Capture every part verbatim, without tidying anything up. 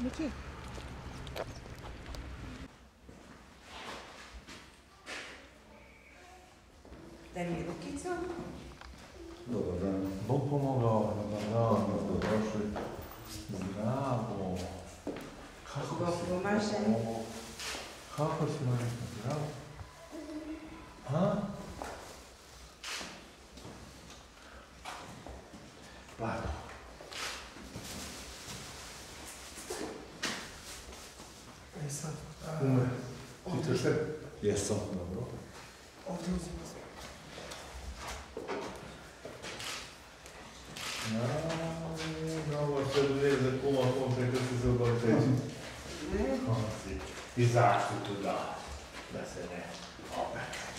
Miki? Daj mi rukicu. Dobar dan. Bog pomogao, dobar dan, dobrodošli. Zdravo. Kako Bog si? pomaže. Kako si, Marika, zdravo? A? Blago. E sad, ume. Čitaš se? Jesam. Dobro. Ovdje uzimo se. Ovo se dve za kuma, kom preko se za obaliteći. I zaštitu da, da se ne opekaš.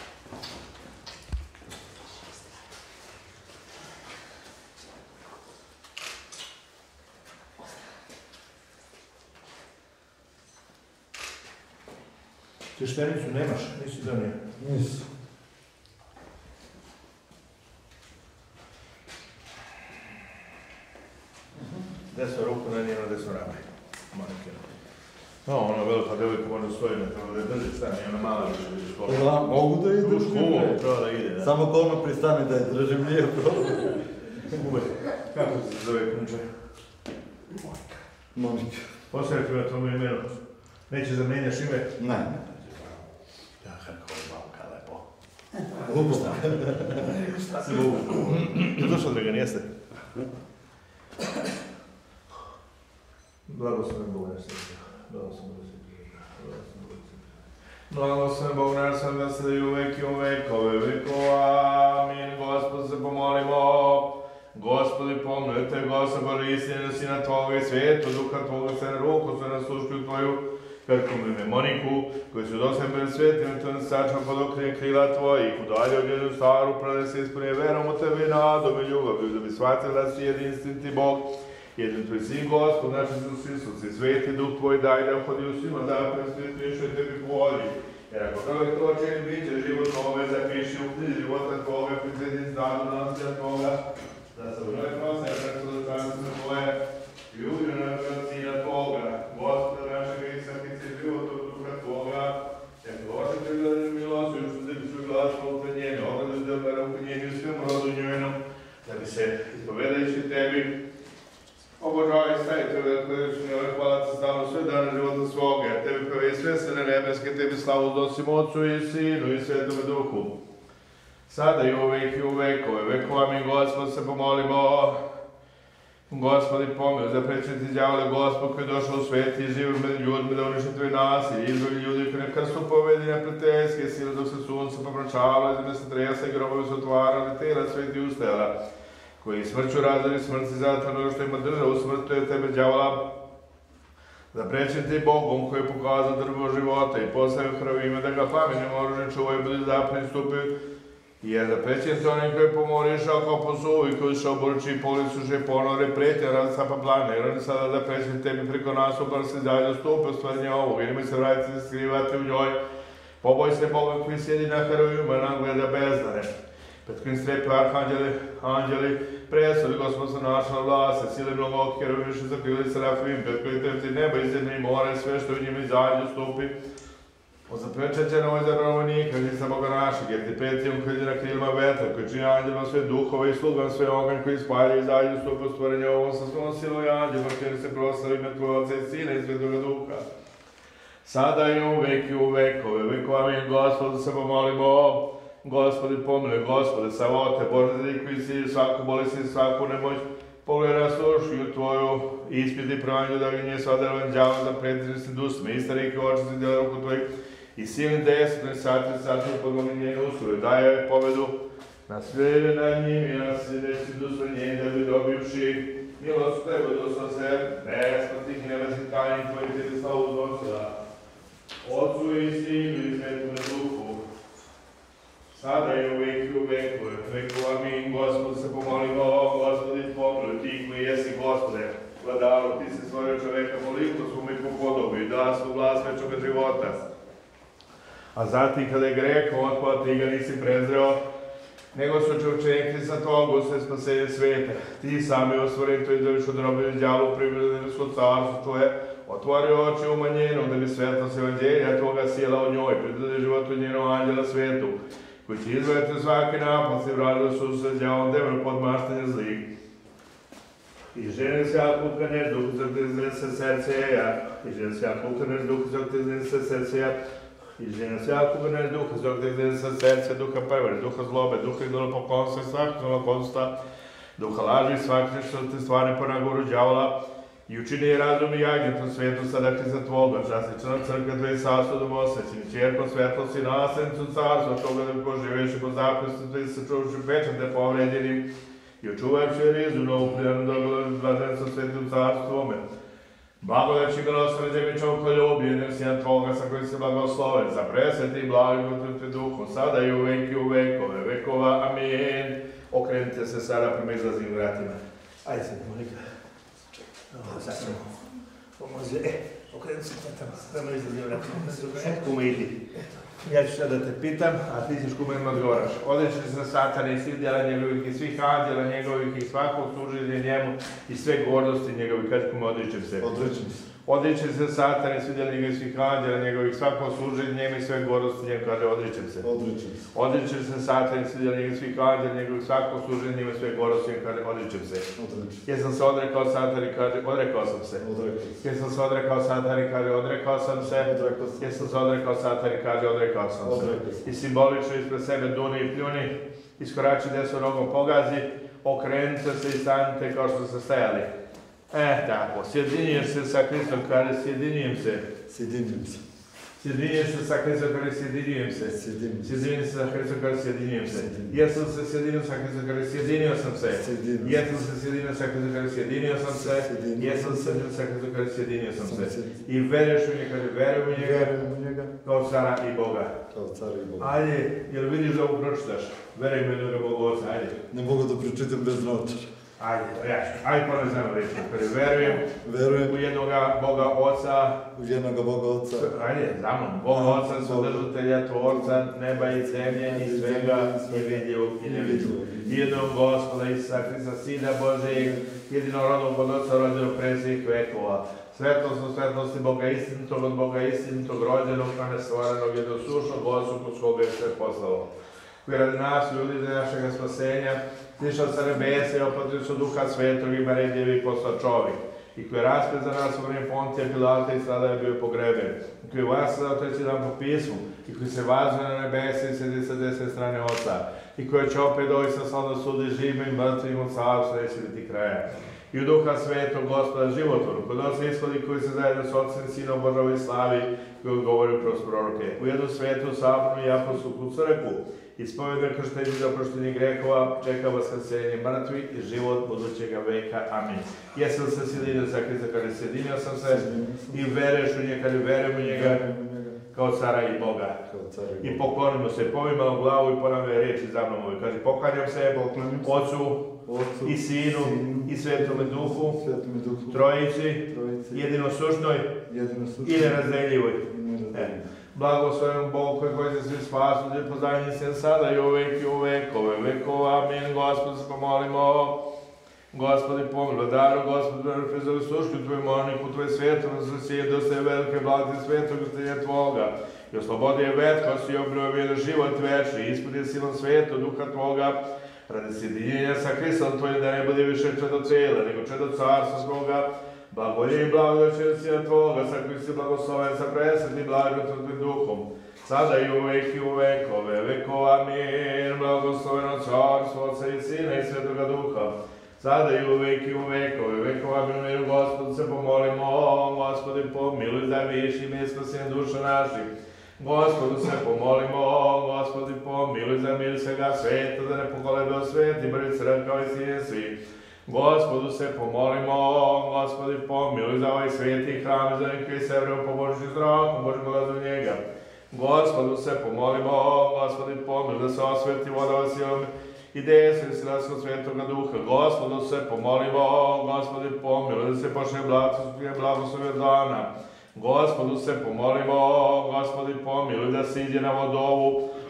Teštenicu nemaš, nisi donio? Nisam. Desno ruku na njeno, desno rame. Manekina. No, ona velika devojka može stoji, ne treba da je drži, stani, ona mala više u školu. Da, mogu da ide. U školu treba da ide, da. Samo ko ono pristane da je držim lijepo. Uvek. Kako se zove kunče? Monika. Monika. Postavite me tomu imenu. Neće zamenjaš ime? Ne, ne. Ja, kako je babka lepo. Lupo. Šta se lupo? Došao Dragan, jeste? Blagosloven Bog naš srce. Blagosloven Bog naš srce. Blagosloven Bog naš srce, da se i uvek i u vekove vekova. Amin. Gospod se pomolimo. Gospodi pomiluje te, Gospod istine Sina Tvoga i svetu, Duha Tvoga se na ruku, se na slušću Tvoju, Perkom ime Moniku, koji su dosem pred svetim, to ne sačma pod okrenje krila Tvojih, udalje od jednu staru, prade se ispunje verom u Tebe i nadom i ljubavlju, da bi shvatila da si jedinstven Ti Bog, jedin Tvoj Sin, Gospod, naš Isus Isus, i sveti Duh Tvoj daj da hodi u svima zapravo svijetu i što je Tebi povoli. Jer ako čovjek to čini, bit će život Tvoga, zapiši u knjizi života Tvoga, pridzedin znadu nasilja Tvoga, da se u njoj prose, preko da čanstvo Tvoje, i uvijek na Sina Tvoga, Gospoda našega i sakice životog Duha Tvoga, nek Bože te gledaju milosti, što se bi svoj glas popred njene, ogledu da vera u njeni u svem rodu njenom, da bi se, ispovedajući Tebi, obožavaju stavi Tebe, da gledajući njove hvala Ti stalno sve dane života svoga, jer Tebi prve i sve sve nebeske, Tebi slavu dosim Otcu i Sinu i Svetome Duhu. Sada i uvek i u vekove, vekova mi, Gospod, se pomolimo. Gospodi pomiluje, zapreči Ti đavole, Gospod, koji je došao u svijet i živi među ljudima da uništi Tvoje nasilje, izbavi ljudi koji neka su povedi neprijateljske sile dok se sunce pomračavalo, zemlje se tresa i grobovi su otvarali, tela sveti ustajala, koji smrću razori smrti zatrano što ima državu smrt, to je Tebe đavola. Zapreči Ti Bogom koji je pokazao drvo života i postavio hravima da ga plamenjem oružjem čuvaju, budi zapred stupio. Jer zaprećen se onim koji pomori išao kao po suvu i koji išao boruči i polisuše ponore pretnja rad sapa plana, jer oni sada zaprećen Tebi preko nas upar se zajedno stupe u stvarnje ovog, jer nemoj se vratiti da skrivati u njoj. Poboj se Boga koji sjedi na herovima, nam gleda bezdane. Pred kojim strepi arhanđeli, anđeli, presudi, Gospod se našla vlase, sile mnogo ok herovima što zakrili serafim, pred kojim tepci neba i zemlje i more, sve što u njima zajedno stupi. Zaprečeće na ovoj zabranovnika, gdje sam Boga našeg, jer Ti petijom koji ide na krilima vetra, koji čini anđelima sve duhove i slugan sve oganj koji spalja i zajedno stupe u stvorenje ovom sa svom silom i anđelima, koji se proslavi ime Tvoje Otca i Sina i Svetoga Duha. Sada i uvek i u vekove, vekova mi, Gospodu, se pomolimo. Gospodi pomiluje, Gospode, Savote, Bože, koji si svaku bolest i svaku nemoć, pogledaj na slušaju Tvoju, ispiti prvanju da nije svadarovan djavo za pretežni se dusme, ista reke oči se djela ruku Tvojeg, i silni desetne sati sati podlomi njene uslove, daje pobedu na sve nad njim i na sljedeći dusme njeni da bi dobivši milost Tebe dosla se nespatih i nebeskih tajni Tvojih Tebi slavu uznosila. Otcu i Sinu i Svetome Duhu, sada i uvek i u veku, vekova mi, Gospod, se pomolimo, Gospodi, pomiluje, Ti koji jesi, Gospode, vladaru, Ti si stvorio čoveka po liku svom i po podobu i da su vlast večnog života. A zatim, kada je grehom otpao, Ti ga nisi prezreo, nego su će učenike sa tog Gospode spasenje sveta. Ti sami ostvoren, to izdaviš od robe djavu približno carstvo tvoje, otvori oči umanjeno, da bi svetlost evanđelja tvoga sjela u njoj, pridodi životu njenog anđela svetu, koji će izvojiti svaki napad i vratio susret djavom debro podmaštanje zlih. I žene se ako ukaneš duh za te iznese srce ja, i žene se ako ukaneš duh za te iznese srce ja, i žene se ako ukaneš duh za te iznese srce, duha prevare, duha zlobe, duha idolopoklonstva i svakog zlokonstva, duha laži i svakog što te stvari po nagoru đavola, i učini razum i agentom svetu sada kriza tvoga, časnična crkva tvoje sasudom osvećeni, čerkom svetlosti, naslednicu carstva, toga da poživeš i po zakonstvu tvoje sačuvajući pečate povredjeni, i očuvajući rizu novu prijanu dogovoru vladen sa svetim carstvom. Blagodaći milostvene zemlji čovjekoljublje, jer si na tvoga sa kojim se blagosloven, za presveti i blagim te duhom, sada i uvek i u vekove, vekova, amin. Okrenite se sada prema izlaznim vratima. Ajde se, Monika. Ovo, sad ćemo. Pomozi, e, okrenite se prema izlaznim vratima. E, kume, idi. Ja ću sad da te pitam, a ti ćeš kume odgovaraš. Odreći se na satana i svih djela njegovih i svih anđela njegovih i svakog služenja njemu i sve gordosti njegovih. Kaži kume, odrećem se. Odrećem se. Odreći se satana i svih djela njegovih i svih anđela njegovih, svakog služenja njemu i sve gordosti njemu. Kaže, odrećem se. Odrećem se. Odreći se satana i svih djela njegovih i svih anđela njegovih, svakog služenja njemu i sve gordosti njemu. Kaže, odrećem se. Odrećem se. Jesam se odrekao satana i kaže, odrekao sam se. Odrekao se. Jesam se odrekao satana i kaže, odrekao sam se. Odrekao se. Jesam se odrekao satana i kaže, odrekao sam se. I simbolično ispred sebe duni i pljuni, iskorači desnom nogom pogazi, okrenite se i stanite kao što ste stajali. E, tako, sjedinješ se sa Hristom, kaže, sjedinjujem se. Sjedinjujem se. Sjedinješ se sa Hristom, kaže, sjedinjujem se. Sjedinjujem se. Sjedinjujem se sa Hristom, kaže, sjedinjujem se. Jesam se sjedinio sa Hristom, kaže, sjedinio sam se. Jesam se sjedinio sa Hristom, kaže, sjedinio sam se. Jesam se sjedinio sa Hristom, kaže, sjedinio sam se. I veruješ u njega, kaže, verujem u njega. Verujem u njega. Kao cara i Boga. Kao cara i Boga. Ajde, jel vidiš da ovo pročitaš? Verujem u jednoga Boga Oca, ajde. Ne mogu da pročitam bez naočara. Ajde, ja ću. Ajde, ponavljam znamo reći. Verujem Verujem u jednoga Boga Oca. u jednoga Boga Oca. Ajde, za mnom. Boga Oca, sodržitelja, tvorca, neba i zemlje i svega nevidljivog i nevidljivog. I jednog Gospoda Isusa Hrista, Sina Božijeg, jedinorodnog od Oca, rođenog pre svih vekova. Svetlost u svetlosti Boga istinitog, od Boga istinitog, rođenog, a ne stvorenog, jednosušnog Otcu, kod koga je sve poslalo. Koji radi nas, ljudi, za našega spasenja, sišao sa nebesa i oplatio su Duha Svetog i Maredjevi posla čovjek. I koji je raspet za nas u vrijeme Pontija Pilata i sada je bio pogreben. I koji je vasledao treći dan po pismu. I koji se vazuje na nebesa i sedi sa desne strane Oca. I koji će opet doista slavno sudi živim i mrtvim od carstva neće biti kraja. I u Duha Svetog Gospoda životvoru, kod Oca ishodi koji se zajedno s Otcem i Sinom Božovoj slavi, koji govori kroz proroke. U jednu svetu, sabornu i apostolsku crkvu, ispovedno krštenje za oproštenje grehova, čeka vaskrsenje mrtvi i život budućega veka. Amin. Jesam se sjedinio sa Hrista, kada sjedinio sam se i veruješ u njega, kada verujem u njega, kao cara i Boga. I poklonimo se, povimamo glavu i ponavljamo riječi za mnom ovoj. Kaže, poklanjam se Otcu i Sinu i Svetome Duhu, Trojici, jedinosušnoj i nerazdeljivoj. Blagoslovim Bog koji se svi spasili, poznajni se sada i uvek i u vekove vekova. Amin. Gospod, se pomolimo. Gospodi, pomilo, daru, Gospod, prezovi slušću Tvoju molniku, Tvoje svijetom, zasije do sve velike blagati svetog ustelja Tvoga. I oslobodi je vetkost i obnovi je život večni, ispuni silom svijetu Duha Tvoga, radi sjedinjenja sa Hristom Tvojim, da ne bude više čedo cijela, nego čedo carstva svoga. Blagolje i blagodaćen Sina Tvoga, sa kojim si blagosloven sa presretnim blagodaćenim Duhom, sada i uvek i u vekove vekova. Amin. Blagosloveno carstvo Otca i Sina i Svetoga Duha, sada i uvek i u vekove vekova. Amin. Gospod, se pomolimo. Gospodi, pomiluj da viši mi spasenje duša naših. Gospodu se pomolimo. Gospodi, pomiluj za mir svega sveta, da ne pokolebe o sveti broj crkava i sine svih. Gospodu se pomolimo. Gospodi, pomiluj za ovaj sveti hram, za neki se vreo po Božji zrakom, Božji blagodat za njega. Gospodu se pomolimo. Gospodi, pomiluj da se osveti vodova silom i desno i silasko Svetoga Duha. Gospodu se pomolimo. Gospodi, pomiluj da se pošle blagoslove dana. Gospodu se pomolimo. Gospodi, pomiluj da siđe na vodovu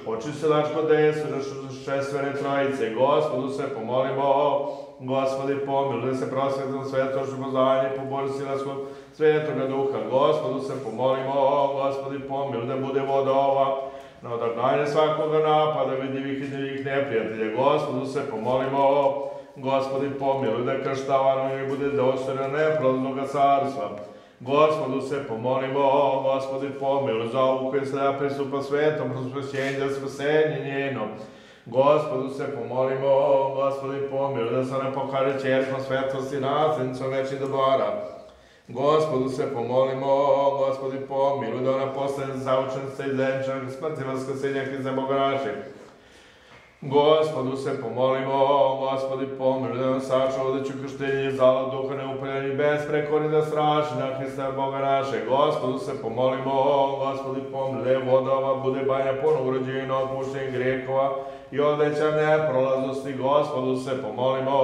očistilačko dejstvo šestvene trojice, Gospodu se pomolimo, Gospodi pomiluj, da se prosvetno svetošću poznanje po Božju silaskog Svetoga Duha, Gospodu se pomolimo, Gospodi pomiluj, da bude voda ova na odagnanje svakoga napada, vidljivih i divih neprijatelja, Gospodu se pomolimo, Gospodi pomiluj, da krštavano mi bude dostojno neprolaznoga carstva, Gospodu se pomolimo, Gospodi pomiluj, za ovu koja se da pristupa svetom, prosvećenje za spasenje njeno, Gospodu se pomolimo, Gospodi pomiluj, da se ne pokaže čerkom svetlosti naslednicom večnih dobara. Gospodu se pomolimo, Gospodi pomiluj, da ona postane saučenica i zenčanak smrti vaskrsenjak i za Boga našeg. Gospodu se pomolimo, Gospodi pomiluj, da nam sačuva vodeću krštenje i zala duha neupaljeni besprekorni da straši na Hrista Boga našeg. Gospodu se pomolimo, Gospodi pomiluj, da je voda ova bude banja ponovo urođenja otpuštenja grijehova i odveća neprolaznosti. Gospodu se pomolimo,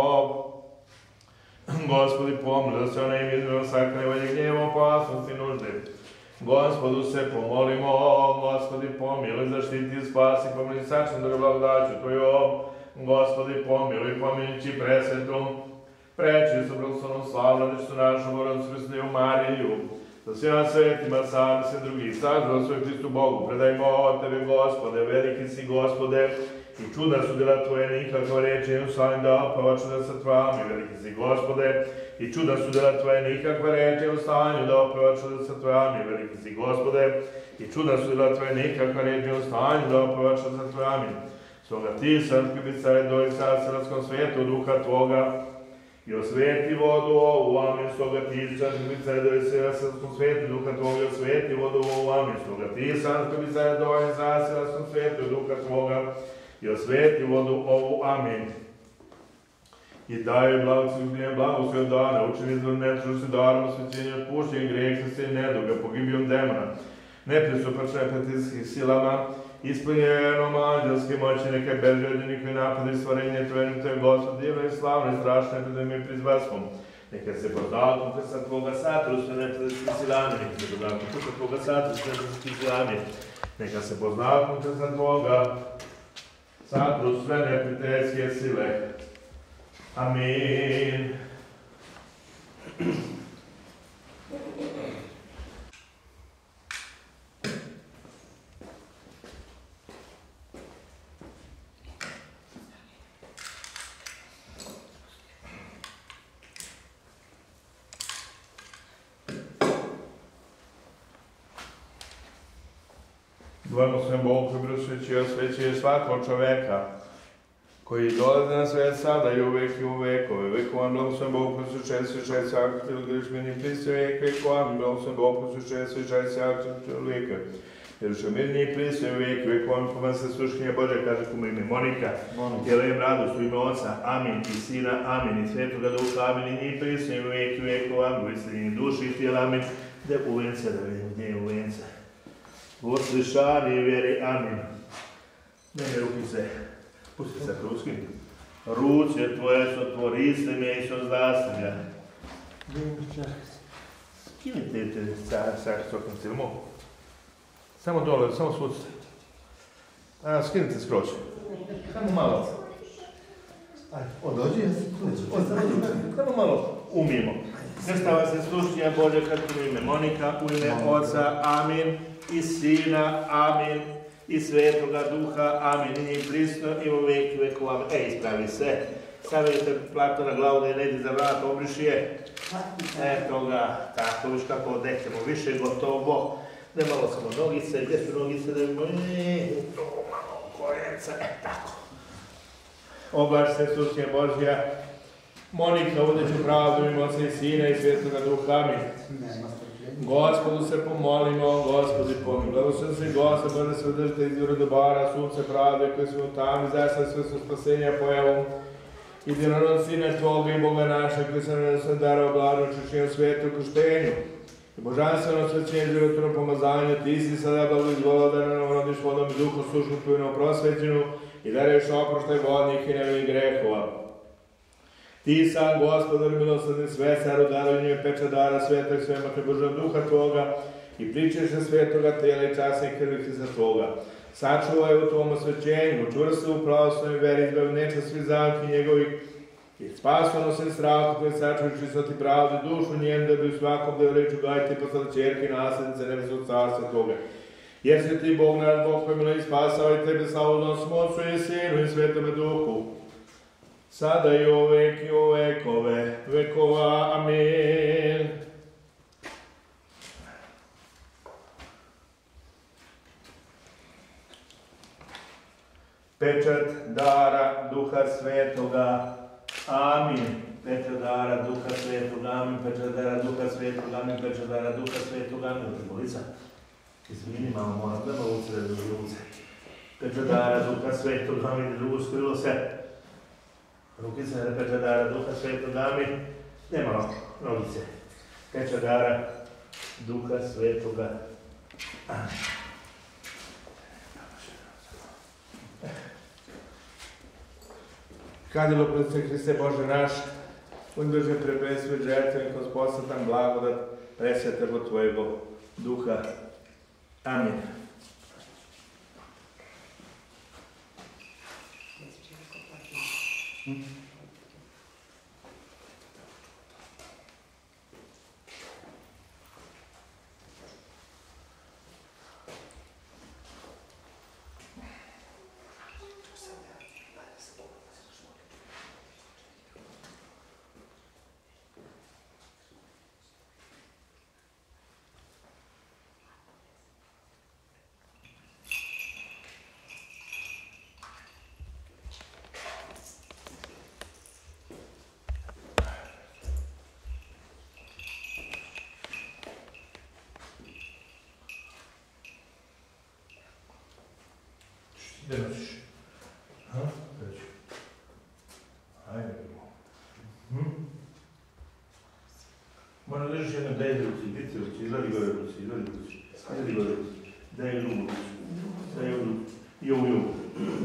Gospodi pomiluj, da se ona im izmjeno sakrivanje gnjeva, opasnosti, nužde. Gospodu se pomolimo, Gospodi pomiluj, zaštiti i spasi, pomili sačnom da blagodaću Tvojom. Gospodi pomiluj, pominjući presvetom, preči su blagoslovnom slavladištu našu Borom Svrstiju Mariju, sa svima svetima, sami se drugi, sažila svoj Hristu Bogu, predajmo o Tebe, Gospode, veliki si, Gospode, i čuda su djela Tvoje, nikakva reč je u slavim da opava čuda sa Tvami, veliki si, Gospode, i čuda su djela Tvoje, nikakva reč je u stanju da opeva čuda sa Tvojami, veliki si, Gospode, i čuda su djela Tvoje, nikakva reč je u stanju da opeva čuda sa Tvojami. Stoga Ti, srpski bicare, doj sa srpskom svijetu duha Tvoga, i osveti vodu ovu, amin. Stoga Ti, srpski bicare, doj sa srpskom svijetu duha Tvoga, i osveti vodu ovu, amin. Stoga Ti, srpski bicare, doj sa srpskom svijetu duha Tvoga, i osveti vodu ovu, amin. I daj blagoslovljenje blagoslovljenje dana, učini izvor nečnosti darom, osvećenje, otpuštenje, greh, se i neduga, pogibijom demona, nepristupačne neprijateljskih silama, ispunjenom anđelske moći, neke bezvredni koji napade stvarenje Tvojenim Tvoje, Gospod, divno i slavno i strašno je pred mi prizvaskom. Neka se pozdravljam presa Tvoga satru, sve neprijateljskih silami, neka se pozdravljam presa Tvoga satru, sve neprijateljskih silami, neka se pozdravljam presa Tvoga satru, sve neprijateljske sile. Amin. Blagosloven Bog koji brusveći i osvećuje svakog čoveka koji dolaze na svet sada i uvek i u vekove. Vekovan blagosloven Bog koji brusveći svečaj svakog grešmenim pristoj vek vekovan. Blagosloven Bog koji brusveći svečaj svakog čovjeka. Jer što mirniji pristoj vek vekovan, kome se sluškinje Bože, kaže kuma ime Monika. Jelejem radost u ime Oca, amin, i Sina, amin, i Svetoga Duha, amin, i njih pristoj vek i vekovan, u istini duši i tijela, amin, da uvence, da vidim gdje je uvence. U slišani vjeri, amin. Mene rukice, pusti se ruski. Ruce Tvoje su tvoriste me i sozdastem ja. Skinite te saksokom cilmu. Samo dole, samo svucite. A, skinite skroz. Samo malo. Ajde, odođi, samo malo umijemo. Krstava se slušnja Bože kad u ime Monika, u ime Oca, amin, i Sina, amin, i Svetoga Duha, amin, i njih prisno i u vek veku, amin. E, ispravi se. Stavite plato na glavu da je ne ide za vrat, obriši je. Eto ga, tako, viš kako odekćemo, više gotovo. Ne malo samo nogice, gdje su nogice, da imamo, eee, to malo korenca, e, tako. Oblač se slušnja Božja, Monika, udeću pravdu im Oca i Sina i Svetoga Duha, amin. Gospodu se pomolimo, Gospodi pomolimo. Blagosloven si Gospod, Bože sve držite izvore dobara, sunce pravde koje su u tami, zasad sve su spasenja pojavom. I djelonom Sine Tvoga i Boga naša, koji se nam sve darao blažno čučnjem svijetu u krštenju. I božanstveno svećenje životno pomazanje, Ti si sada blagoizvolao da nam rodiš vodom i duhu sušnu Tvojinu prosvećenu i da reš oproštaj vodnih i nevinih grehova. Ti sam, Gospodar, milosrdni sve, caru darovnje peča dara sveta i svema te Božeg duha Tvoga i pričeše svetoga tijela i časne krvi Hrista Tvoga. Sačuvaj u tom osvećenju, učvrsti u pravoslavnoj veri, izbavi nečasti zamki njegovih i spasono se strahu koji sačuvaj čistoti pravdu i dušu njen, da bi u svakom delu reči ugajite postala čerke nasljednice nebeskog carstva toga. Jer si ti Bog naš, Bog koji milo i spasava i tebe slavu donosim Otcu i Sinu i Svetome Duhu, sada i u vek i u vekove vekova. Amin. Pečat dara Duha Svetoga. Amin. Pečat dara Duha Svetoga. Amin. Pečat dara Duha Svetoga. Amin. Pečat dara Duha Svetoga. Amin. Pribolica. Izvini, malo moram da me uce, da me uce. Pečat dara Duha Svetoga. Amin. Drugo skrilo se. Rukice, pečat dara Duha Svetoga. Amin. Nema nogice. Pečat dara Duha Svetoga. Amin. Kadilo pred Hriste Bože naš, udrže prebesve žrtve, kroz posvetan blagodat, presvetego Tvojego Duha. Amin. Gde nosiš? Ha? Gde ću? Ajde. Hm? Možda držiš jedno daj ruci, biti ruci, izvadi gore ruci, izvadi ruci. Izvadi gore ruci. Daj drugu ruci. Daj ovu ruci. I ovu i ovu.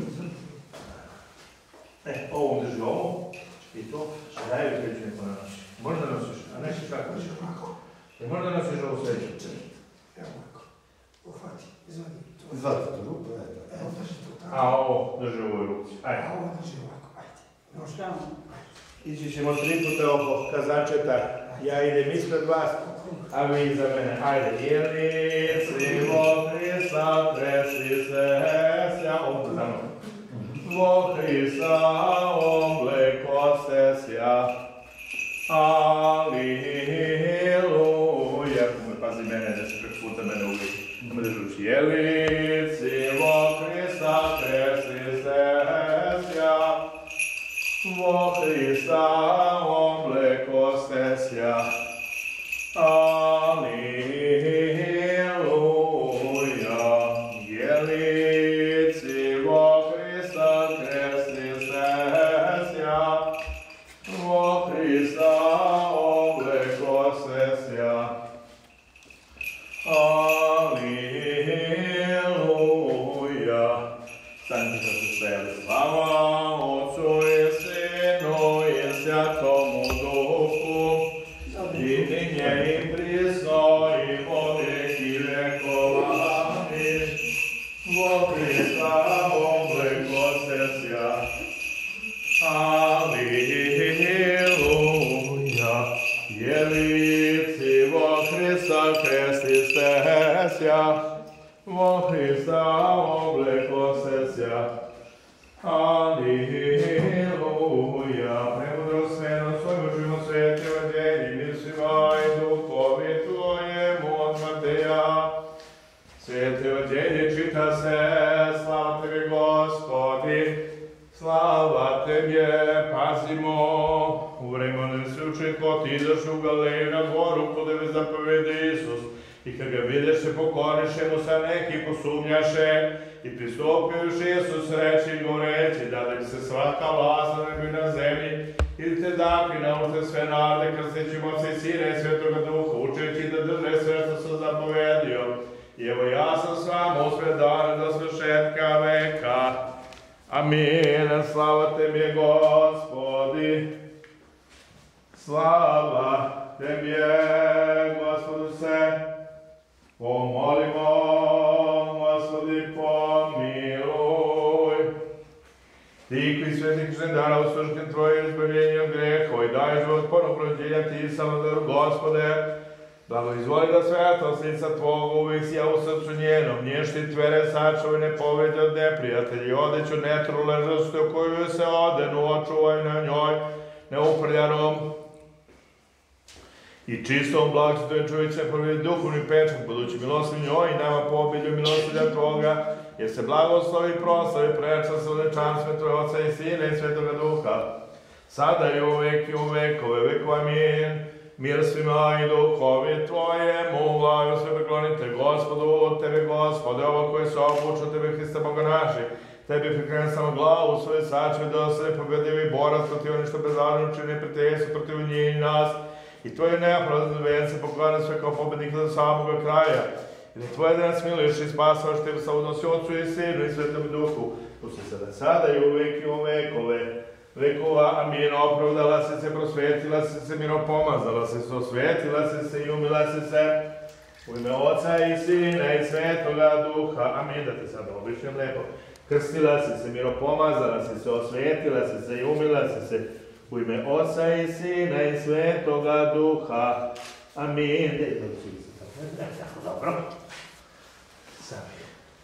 E, ovom drži ovo. I to. Daj joj kreću neko nanosi. Možda nosiš, a nećeš tako nosiš. I možda nosiš ovu sveću. Evo ovako. Uhvati, izvadi. Izvadi to ruku, ajde. Evo drži to tako. A ovo drži u ovoj ruci. Ajde. A ovo drži ovako, ajde. Još tamo. Ići ćemo tri puta oko kazačeta. Ja idem ispred vas, a vi iza mene. Ajde. Jelicimo Hrista, tresi se, sja, ovo za mnom. Vo Hrista, obleko se sja. Aliluja. Pazi mene, da se preko puta mene uvijek. Mrežući. Jelicimo Hrista, tresi se, sja. Vo Hrista, obleko se sja. Aliluja. Jelicimo Hrista, tresi se sja. Vo Hrista, obleko se sja. Aliluja. Stanite kad se sveli. Slava Otcu i Sinu i Svjatomu Duhu, i nje i prisno i po vijeki vekova. Amin. Vo Hrista, obleko se sja. Aliluja. Jelicimo Hrista, kresti se sja. Vo Hrista, obleko se sja. Aliluja. Premudro sveno svojmu živom sveti evanđelji, mislima i duhovi Tvojemu od Mateja. Sveti evanđelji čita se, slava Tebi Gospodi, slava Tebje, pazimo. U vremenu se učinko ti izašu u Galileju na goru, kod je zapovedi Isus. I kad ga videše, pokoriše mu sa neki posumnjaše. I pristupivši Isus reči goreći, da li se svaka vlast na nebi na zemlji, idite dakle, naučite sve narode, krsteći Oca i Sina i Svetoga Duha, učeći da drže sve što sam zapovedio. I evo ja sam s vama uspred dana do svršetka veka. Amin. Slava Tebi, Gospodi. Slava Tebi, Gospodu se. Pomolimo, Gospodi, pomilujte. Ti koji sveti križne dara u službi Tvoje izbavljenje od greha i daje život ponovnog rođenja Ti Salvadoru, Gospode, blagoizvoli da svetost lica Tvoga uvijek sija u srcu njenom, nješti tvere sačuvaj ne povede od neprijatelji, odeću netru ležosti u koju se odenu, očuvaj na njoj neuprljanom i čistom blagoslovljen čovječ ne provjeri duhovni pečat, budući milostiv njoj i nama po obilju milostivlja Tvoga, jer se blagoslovi i proslavi preča sa veličanstvom Tvoje Oca i Sina i Svetoga Duha, sada i uvek i u vekove vekova. Amin. Mir svima i duhovi Tvojemu, glavu sve preklonite Gospodu, Tebe Gospode, ovo koje se obuču, Tebe Hrista Boga naši, Tebi prikrenu samo glavu svoje sačve, da se ne pobedivi borac protiv onih što bezvladno čini prijateljstvo protiv njih i nas, i Tvoje neopravdane vence poklone sve kao pobednika do samoga kraja. I da Tvoje da nas miluješ i spasavaš Tebe slavodnosi Otcu i Sinu i Svetom Duhu, pusti sada, sada i uvek i u vekove vekova. Amin. Opravdala si se, prosvetila si se, miro pomazala si se, osvetila si se i umila si se. U ime Oca i Sina i Svetoga Duha. Amin. Da te sada običnem lepo. Krstila si se, miro pomazala si se, osvetila si se i umila si se. U ime Oca i Sina i Svetoga Duha. Amin. Dobro. Sami.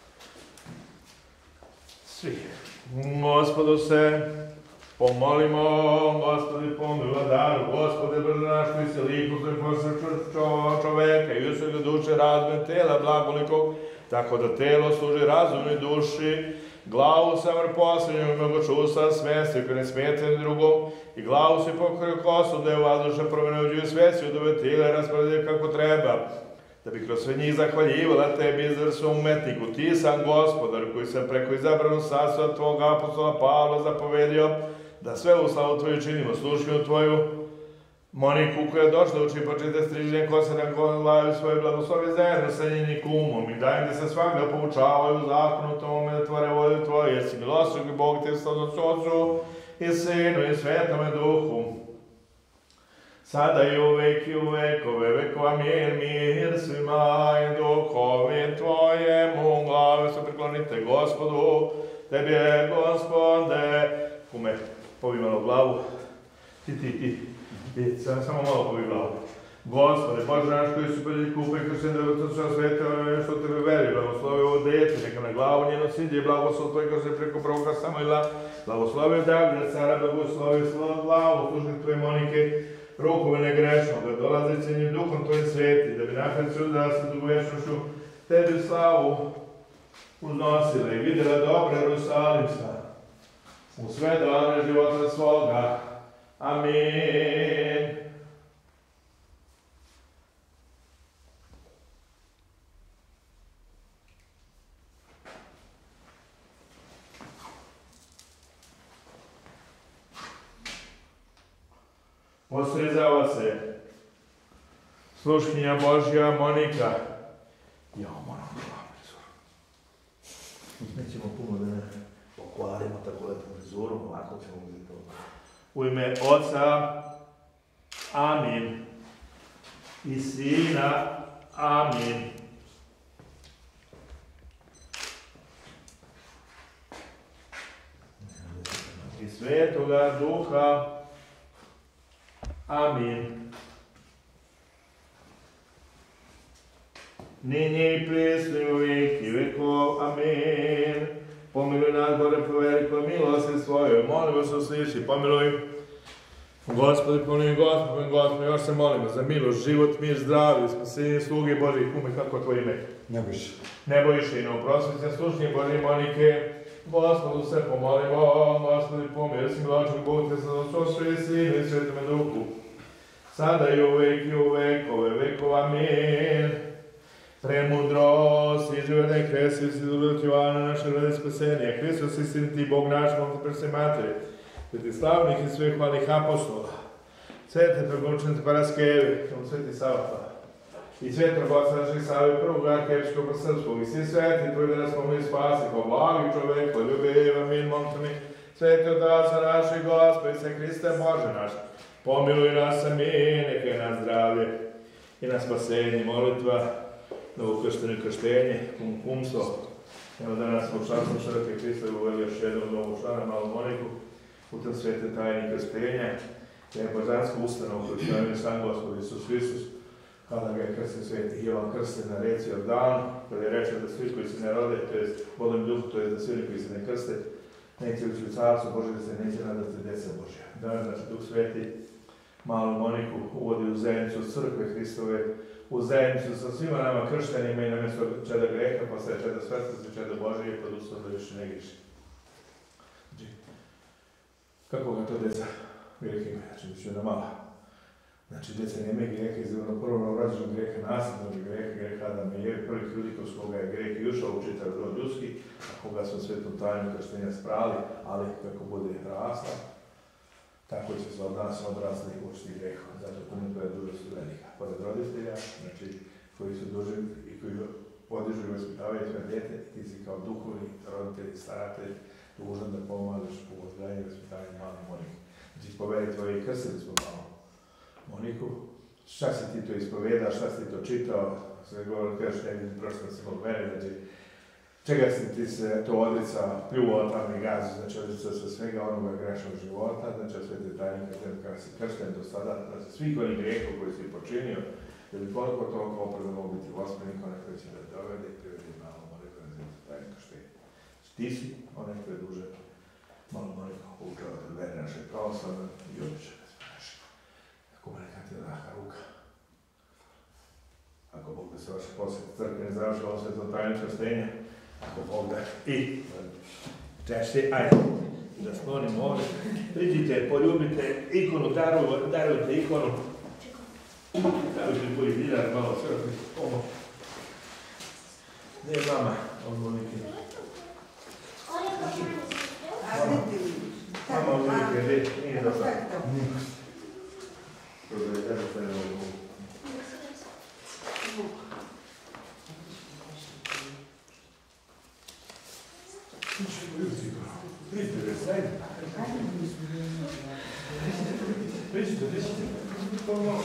Svi. Gospodu se pomolimo, Gospodi pomozi vladaru, Gospode brzo naš koji se liku svoj posao čoveka i u svojeg duše razme tela blagolikog, tako da telo služi razumnoj duši, glavu samar posljednjom mnogo čusa, svesti koji ne smijete drugom, i glavu se pokrio kosu da je vazduša promenuđuju svesti od ove tijela i rasporedio kako treba, da bi kroz sve njih zahvaljivala Tebi, zar su umetniku, Ti sam Gospodar koji sam preko izabranu sastava Tvog apostola Pavla zapovedio, da sve u slavu Tvoju činimo, slušaju Tvoju Moniku koja je došla uči počete striženje kose na glavi svoje blagoslovi zajedno sa njenim kumom i daj im da se svakda poučavaju u zakonu tome da tvore volju Tvoje, jer si milostiv i Bog Te slavnost Otcu i Sinu i Svetome Duhu. Sada i uvek i u vekove vekova. Mir, mir svima i duhovi Tvojemu, glave se preklonite Gospodu, Tebi je Gospode. Kume, povi malo glavu. Ti, ti, ti. Ti, samo malo povi glavu. Gospode, Bože naš koji su bili kupe i kršen drevota sva sveta, što Tebe veri, blagoslovi ovo dete, neka na glavu njeno siđe, blagoslov Tvoj kao se preko proroka Samuila, blagoslovi Davida, cara, blagoslovi svoju glavu, služnik Tvoje Monike, rukove negrešnog, da dolazeći njim duhom Tvojim sveti, da bi nakon se uzdasli dugovečnošću Tebi slavu uznosila i vidjela dobra Jerusalimska u sve dane života svoga. Amin. Posrezava se sluškinja Božja Monika. Ja, moram gledam frizuru. Nećemo puno da ne pokvarimo tako lepu frizuru, ovako ćemo uzeti to. U ime Oca, amin. I Sina, amin. I Svetoga Duha, amin. Ninje i prijesno i uvijek i vekov, amin. Pomiluj nas, Bože, po velikoj milosti svojoj, molimo se usliši, pomiluj. Gospodi, pomiluj, Gospodi, Gospodi, još se molimo za milost, život, mir, zdravlje, spasenje sluge Božje, kume, kako Tvoje ime? Nebojša. Nebojša i neoprosvice, slušnje Božje Monike, Gospodu se pomolimo, Gospodi, pomiluj, si miločak, Bog Te sa Otcu i Sinu i Svetome Duhu, sada i uvek i u vekove vekova, amin. Premudrost i životne kresi, si dobiti Ivana naše rade spasenja, Hristos i Sin Ti, Bog naš, Bog Te prse materi, Sveti slavnih i svih hvalnih apostola, Svete pregočnice Paraskevi, Sveti Sava, i Svetog Oca naših Save, prvog arhijepskog srpskog, i svi sveti Tvoji da nas pomoli spasi, kao blagi čovek, kao ljubiv, amin, momčani, Sveti Otaca naši, Gospodi, se Hriste Bože naš, pomiluj nas, amin, neka je nas zdravlje i na spasenje, molitva, na ukršteno krštenje, kumkumstvo, Evo danas smo u članstvu Crkve Hristove uveli još jednog novog člana, malu Moniku, putem svete tajne krštenja. Je božansku ustanovu koju stavio sam Gospod Isus Hristus, kada ga je krstio sveti Ivan Krstitelj na reci Jordanu, kada je rečeo da svi koji se ne rode, to je Božjem duhu, to je da svi koji se ne krste, neće ući u carstvo Božje, da se neće nadati deca Božja. Danas, znači, Duh Sveti malu Moniku uvodi u zajednicu Crkve Hristove, u zajednicu sa svima nama krštenima i na mjesto čeda greha, pa sve čeda svetosti, čeda Božje, pod uslovom da više ne griši. Znači, kako ga to deca grijeha imaju? Znači, bit ću jedna mala. Znači, djeca nemaju grijeha iz onog prvog rođenog grijeha, nasljednog grijeha, grijeha Adama i Eve, prvih ljudi kroz koga je grijeh i ušao u čitav rod ljudski, a koga smo svetom tajnu krštenja sprali, ali kako bude rasla, tako će se od nas odrasli učiti greha. Zato puno je duža su velika. Pored roditelja, znači, koji su duži i koji podižu i vaspitavaju svoje djete, ti si kao duhovni roditelj i staratelj dužan da pomažeš u odgajanju i vaspitavanju male Monike. Znači, ispovedi tvoje i krstili smo malo Moniku, šta si ti to ispovedao, šta si ti to čitao, sve govorim, kažeš ne vidim prošlo si mog mene, znači, čega si ti se to odricao, pljuvao tamo i gazu, znači odricao se svega onoga grešnog života, znači od svete tajne kada si kršten do sada, znači svih onih grijehov koji si počinio, da bi toliko toliko opravda mogu biti vosmenik, onaj koji će da dovede i privedi malo Moniku na svete tajne krštenja. Ti si onaj koji je duže malo Moniku učao od vere naše pravoslavne i običaj. Komunikativna ruka. Ako Bog da se vaše posjeti crkve ne završi ovo svetom tajnu krštenja, ako Bog da i češće, ajde, da sklonimo ovdje. Priđite, poljubite ikonu, darujte, darujte ikonu. Darujte koji dinar malo crkvi, ovo. Gdje je mama od Monike? Mama od Monike, gdje? Nije dobro. Dobro, je tako sve ovo. Priđite, sajde. Priđite, priđite. Pomalo.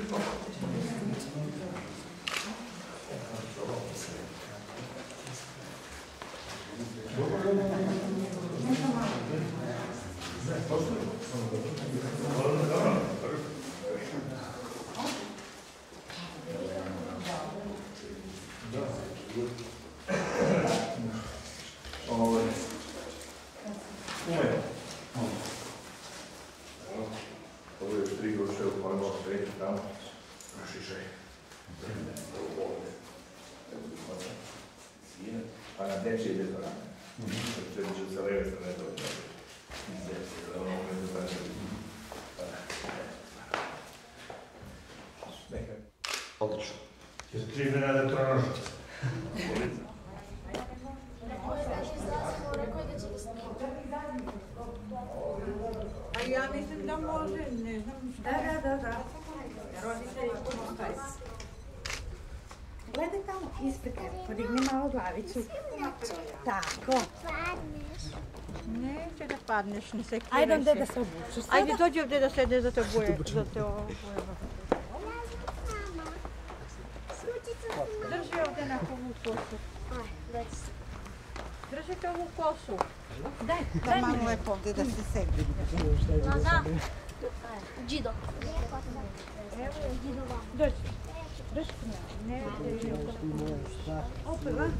Odlično. Jer kriv ne nada tronožac. A ja mislim da može, ne znam šta. Da, da, da. Roditelji pomostaje. Gledaj tamo ispred tebe, podigni malo glavicu. Tako. Neće da padneš, ne sekiraj se. Ajde ovdje da se obuču. Ajde, dođi ovdje da sede za te boje. Drži ovdje na ovu kosu. Držite ovu kosu. Daj, Da daj malo mi. lepo ovdje da se sedi. Mama, Đido. Evo, Đido vam. Dođi. Dođi kod mene. ne drži ovdje. Opet, va?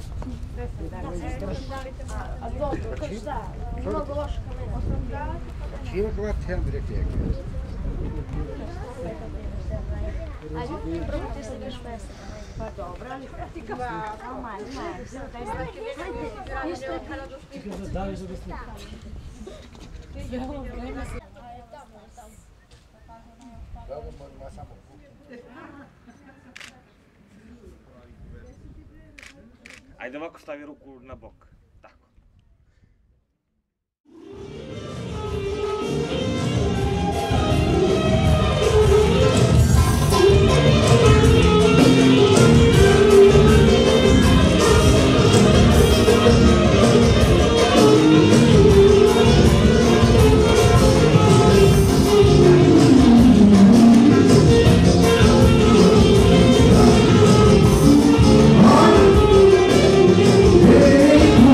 A dobro, kad šta? Mnogo loša kamera. Ajde, probajte se još pesem. Pa dobro, ali prati kao Ajde ovako stavi ruku na bok. Tako. Hey!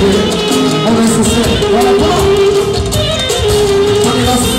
Ove su se, hvala puno. Molim vas.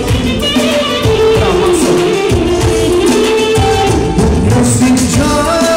Sincer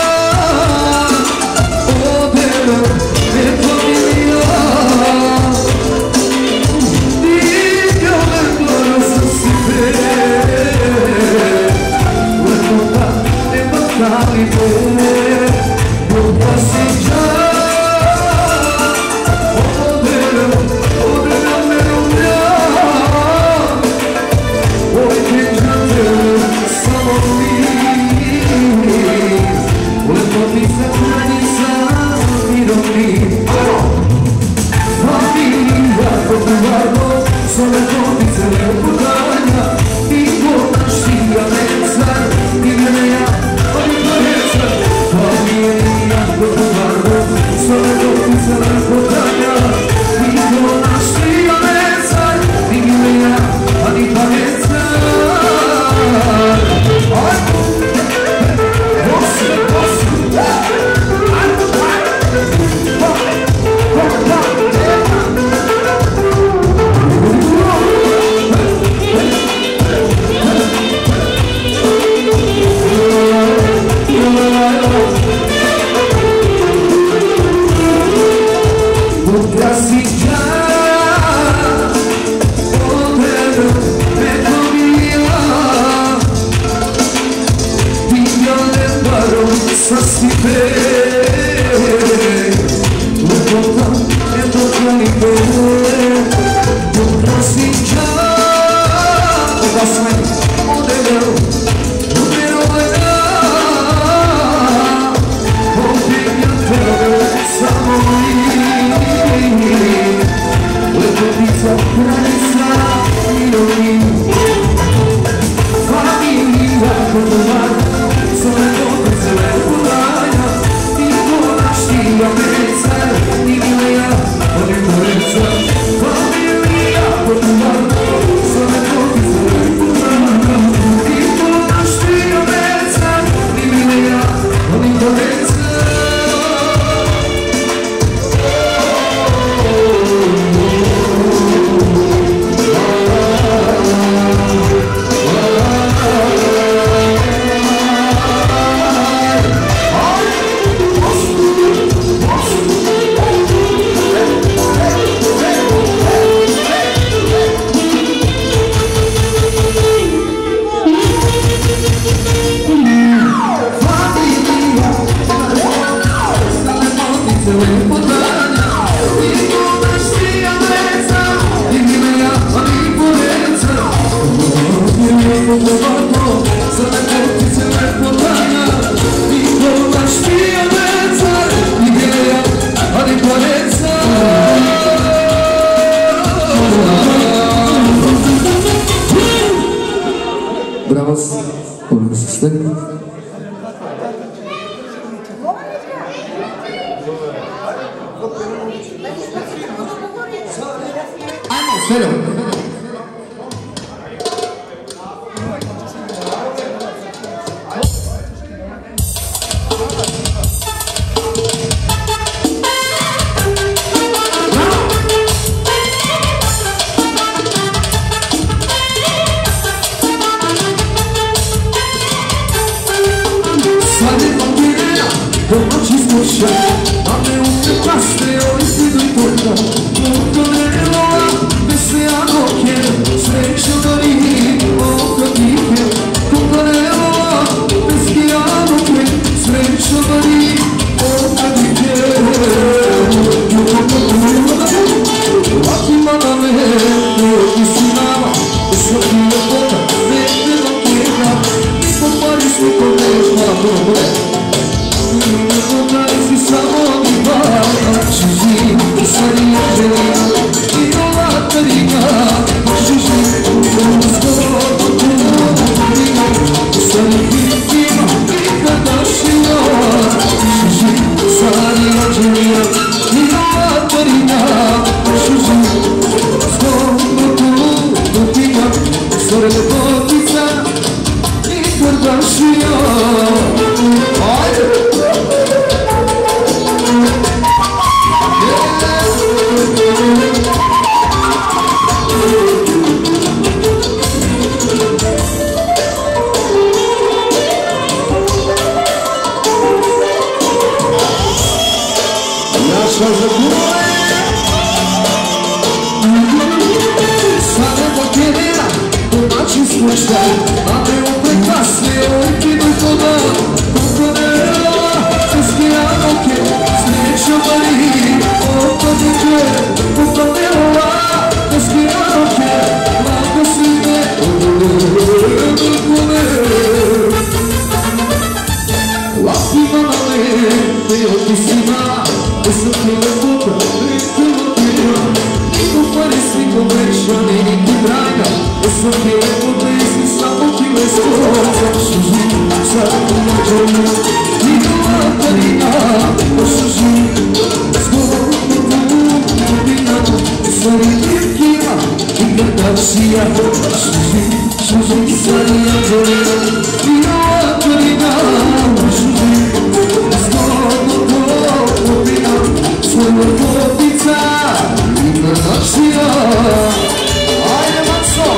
Parece como eu chorei. Suži, suži, stari Anđelina I Anđelina Suži, zgodno to popina Svoj vrhotica I Kardasija Ajde Maxo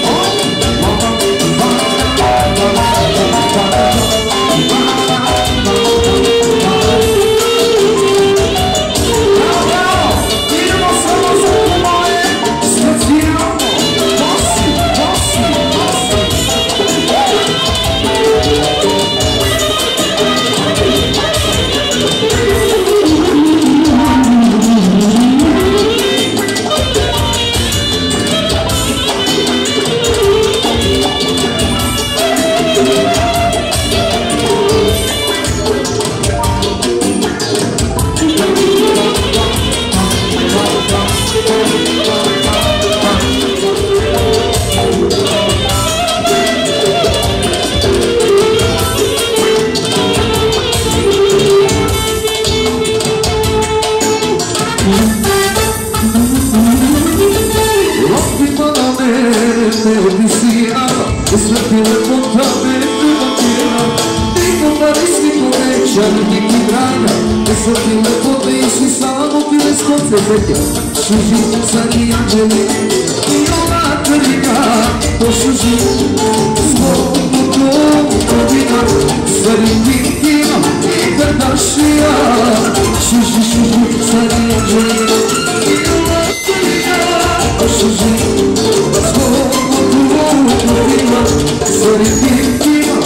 Suži, stari Anđelina I ova Anđelina To suži, zgodno to popina Stari Vitina I Kardasija Suži, suži, stari Anđelina I ova Anđelina To suži, zgodno to popina Stari Vitina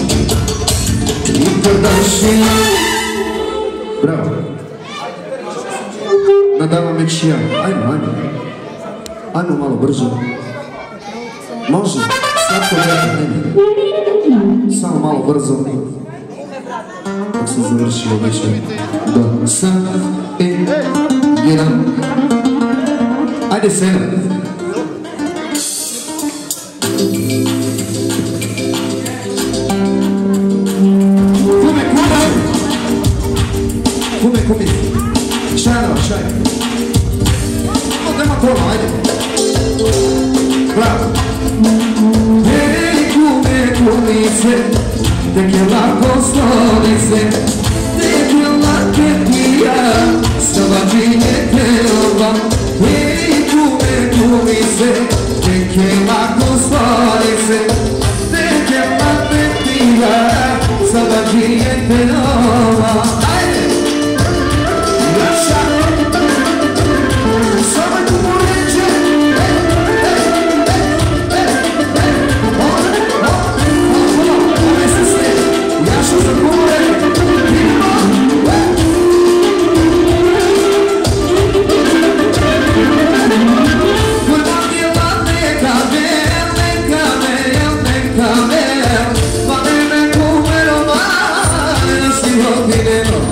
I Kardasija Bravo Nadava Mekšija, ajmo, ajmo Ajmo malo brzo Može, slatko vrata nema Samo malo brzo Kako se završio večer Do sam, pet, jedan Ajde sedam Kume, kume Kume, kume Šajno, šajno Nema tono, ajde Bravo Ej, kume, kumice Tek je lako stolice Tek je lake pija Savađinje telova Ej, kume, kumice Tek je lako stolice Tek je lake pija Savađinje telova Ajde Jaša Samo tu poređe Ove se sve Jaša za kore Prva bila neka ver Neka ver, neka ver Pa ne me kumerova Ne si opineno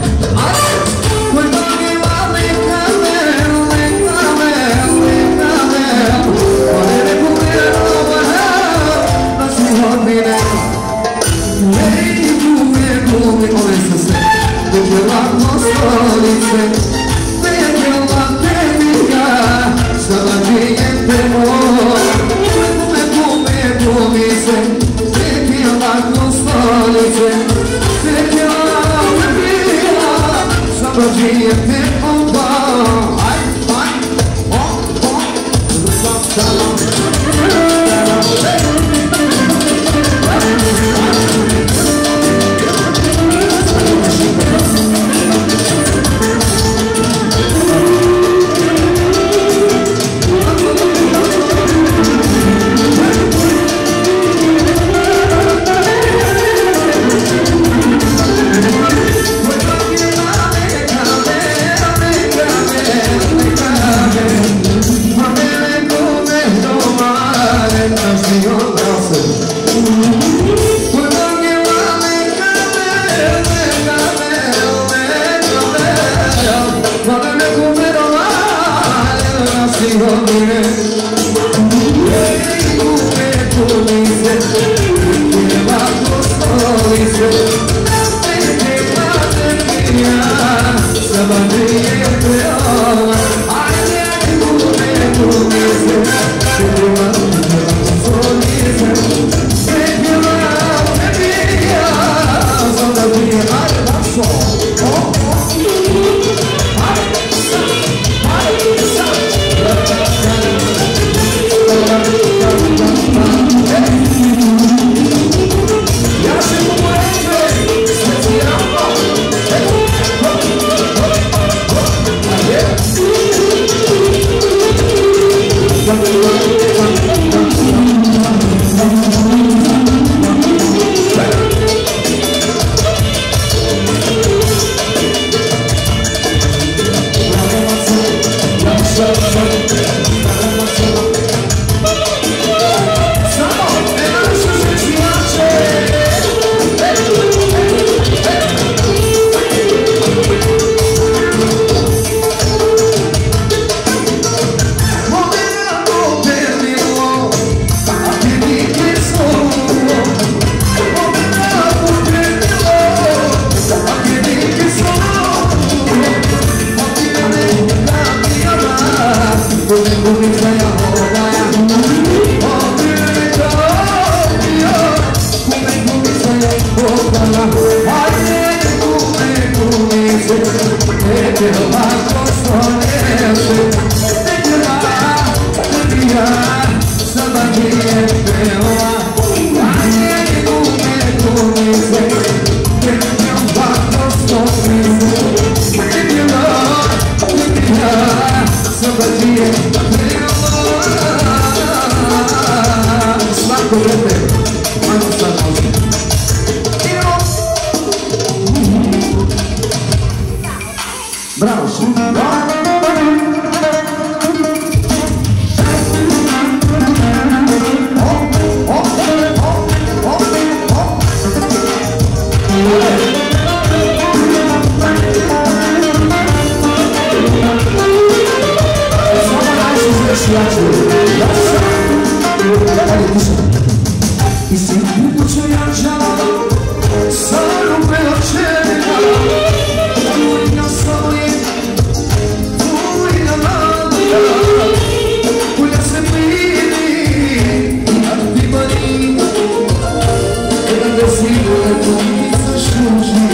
I si pripuću jačala sa rupe očeva Tvojna samo je tvojna nada koja se plini i aktivani kada te sigurno ti zasluži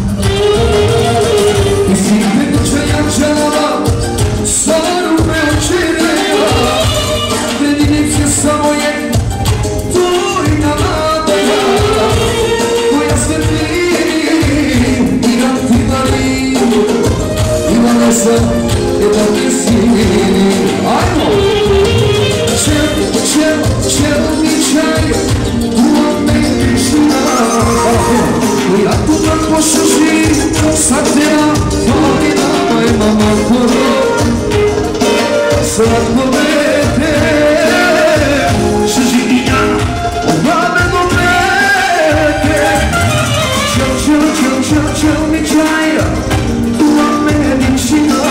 I si pripuću jačala sa rupe očeva Jedinice samo je tvojna nada koja se plini i aktivani Imala sam jedan nesini Ajmo! Čel, čel, čelničaj Uvame tišina Koja tu tako šuži Sad tela Falina je mama koro Slatko vete Šužinja Uvame do vete Čel, čel, čel, čel, čelničaj Uvame tišina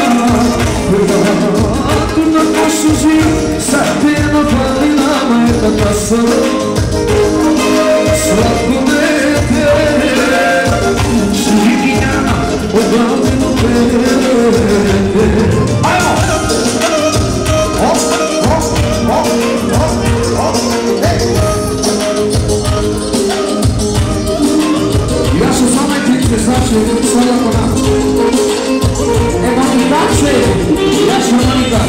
Tu na posuži Sad tela Falina je mama koro Slatko vete Šužinja Uvame do vete Ajmo! Ja sam samo najkritične znači, sada ako nam Evo mi dače, ja ću Monika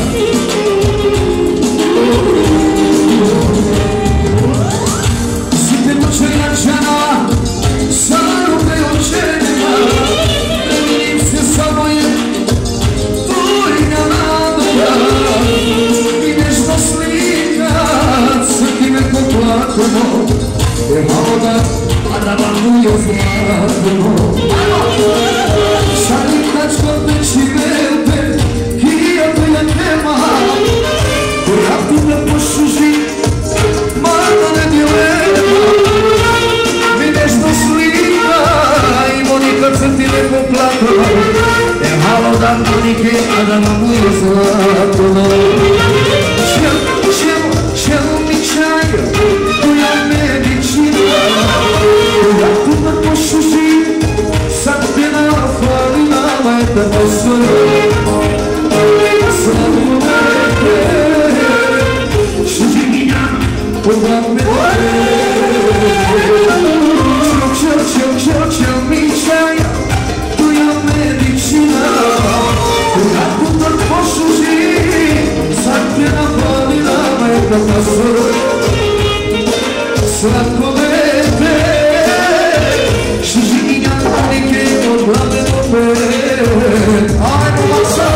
Site noće jačana, sa rupe očeva Vidim se samo je tvojna nada I nešto slikat, srti me ko plakamo E malo da, a da vam uje zlatno Šalim kačko veći velde, kijate je tema Koja tu me pošuži, malo ne dilema Mi nešto slika i Monika crti me ko plakamo E malo da Monike, a da vam uje zlatno Čel, čel, čelničaj, koja meni čina Koja tu me pošuži, sad te na Falina leta posve Slatko vete, šužinja, uvame Čel, čel, čel, čel, čelničaj, koja meni čina Koja tu me pošuži, sad te na Falina leta posve Slatko vete, šužinja, Monike, odlave do pet Ajmo, Maca!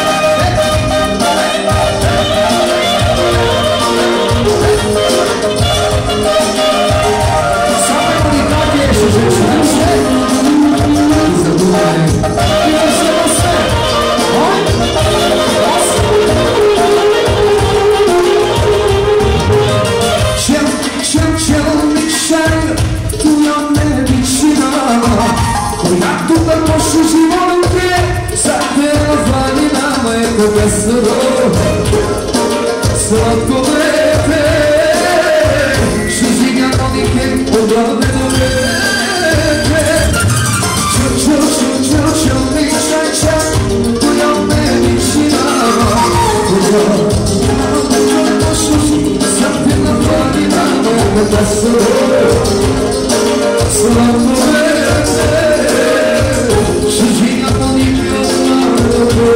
Samo je Monika pješe, žešće sve Zaduvaj Pješe sve Čel, čel, čelničaj, koja meni čina Koja tu me pošuži Monike, sad tela Falina je ko veselo Slatko vete, šužinja Monike, odlave do vete Čel, čel, čel, čel, čelničaj, čel, koja meni čina Koja tu me pošuži, sad tela Falina je ko veselo Slatko vete, šužinja Monike, odlave do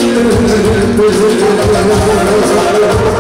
vete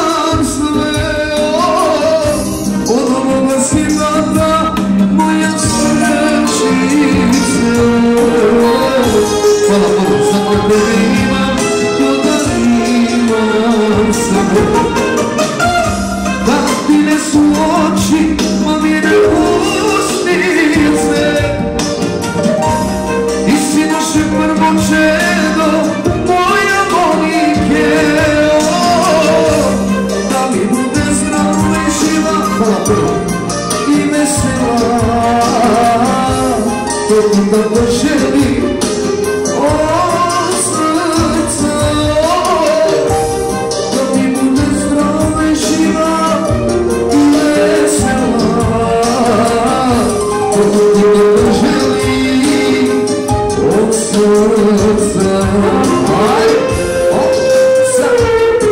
Moja sebe. Tatine su oči, mamine usnice. I si naše prvo čedo, moja Monike. Da mi bude zdrava i živa i vesela. To ti da poželi od srca. Da mi bude zdrava i živa i vesela. To ti da poželi od srca. Ajde, od srca.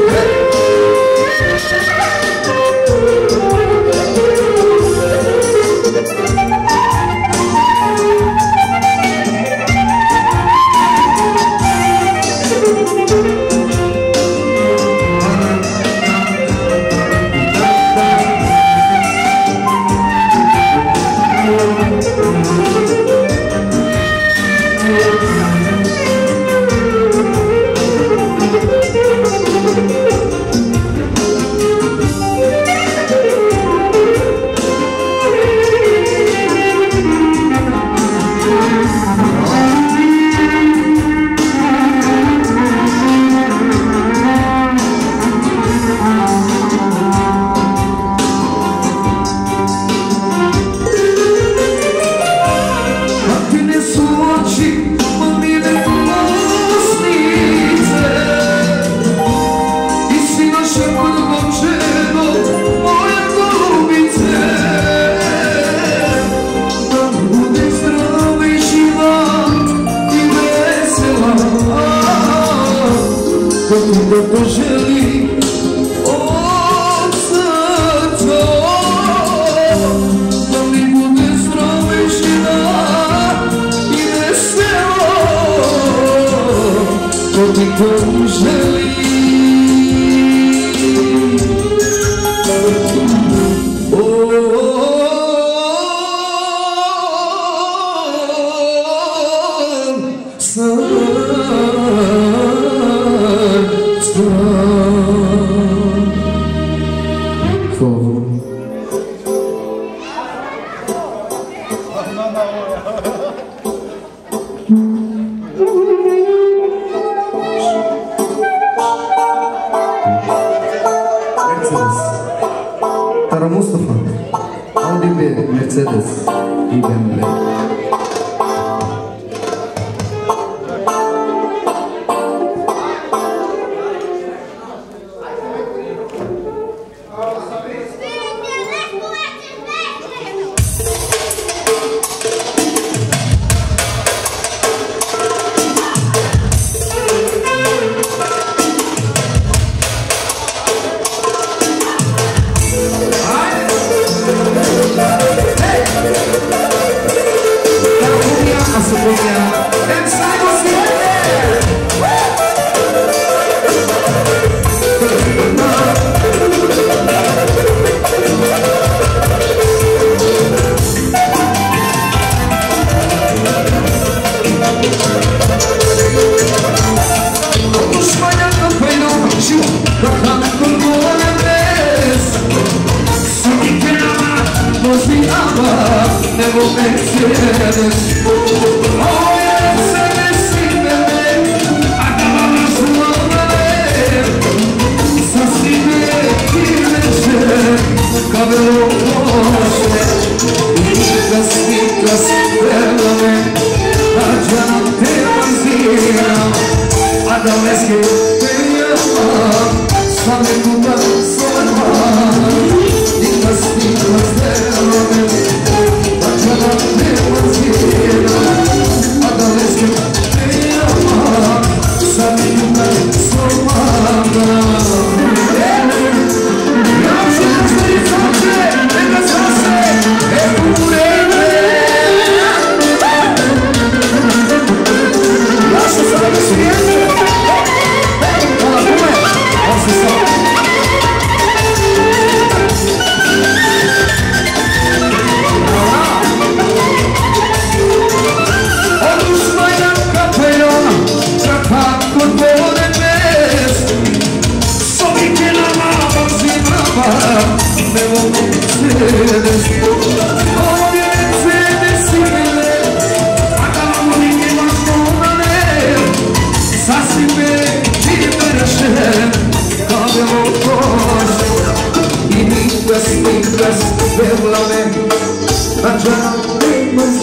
Tara Mustafa, Audi B, Mercedes и бэ эм вэ.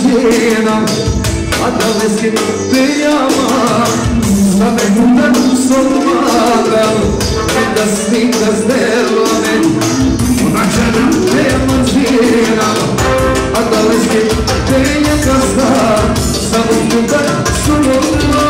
manžena, a da veske te jama, sa me kuda somaga, e da snita zdelove, ona žena te manžena, a da veske te jakasta, sa me kuda somaga.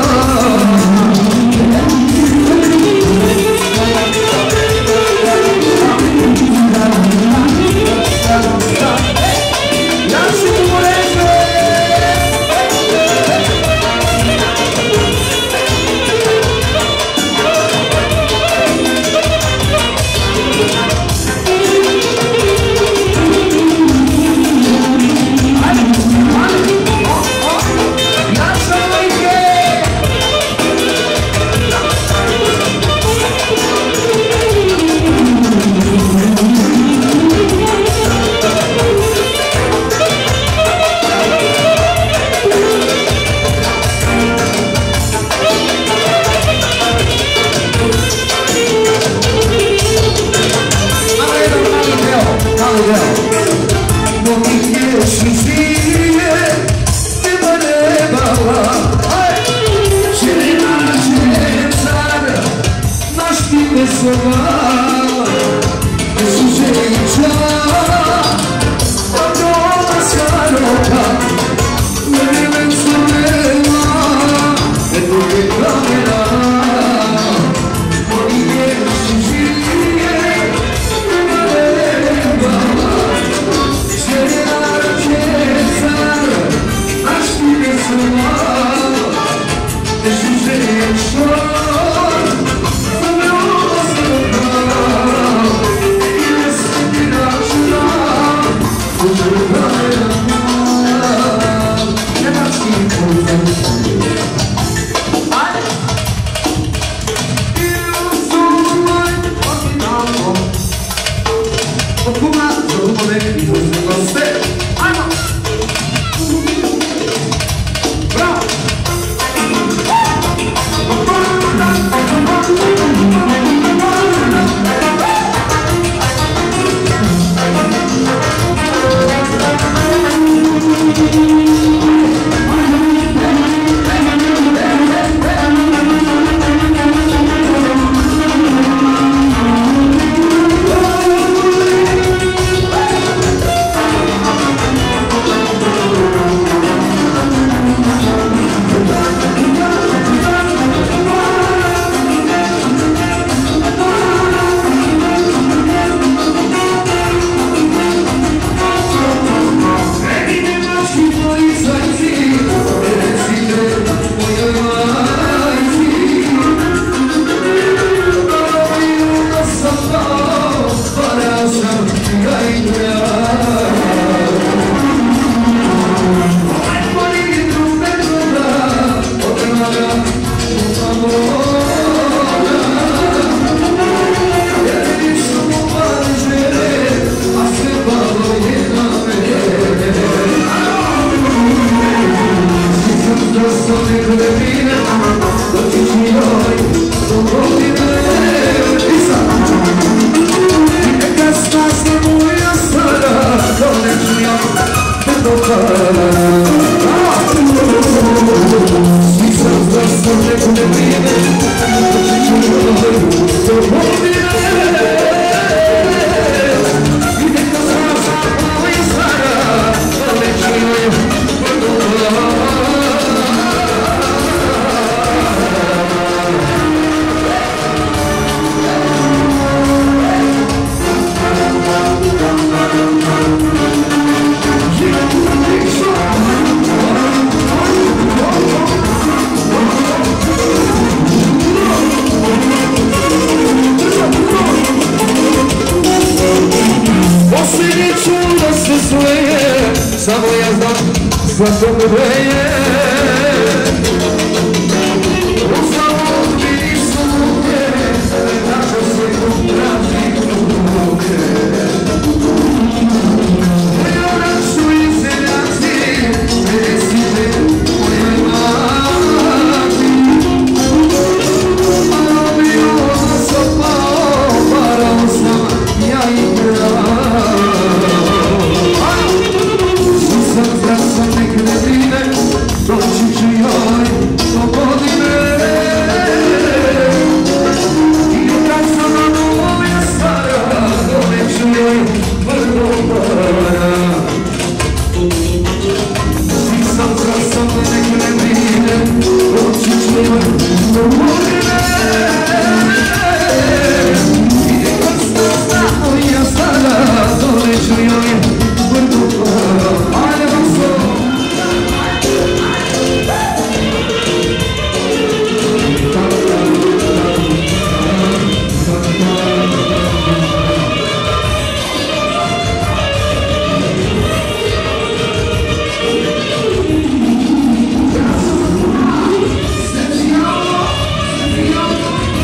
Samo ja znam svako breje U samom nisu muke Tako se traži ruke Moja našu i seljaci Presite moje mati A bio sam pao Parao sam ja i grad Sam Sentiamo, sentiamo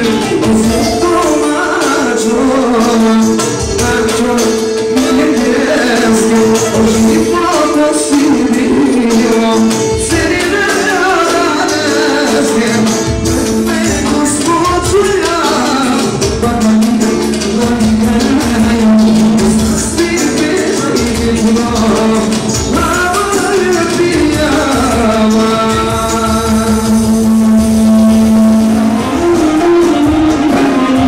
Thank you.